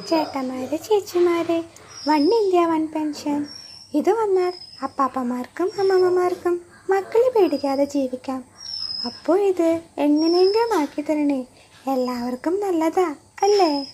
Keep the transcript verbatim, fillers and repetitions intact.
ചേട്ടന്മാരെ ചേച്ചിമാരെ one India one pension. ഇത് വന്നാൽ അപ്പാപ്പന്മാർക്കും അമ്മമ്മമാർക്കും മക്കളെ പേടിക്കാതെ ജീവിക്കാം. അപ്പോൾ ഇത് എങ്ങനെയെങ്കിലും ആക്കി തരണേ, എല്ലാവർക്കും നല്ലതാ അല്ലേ?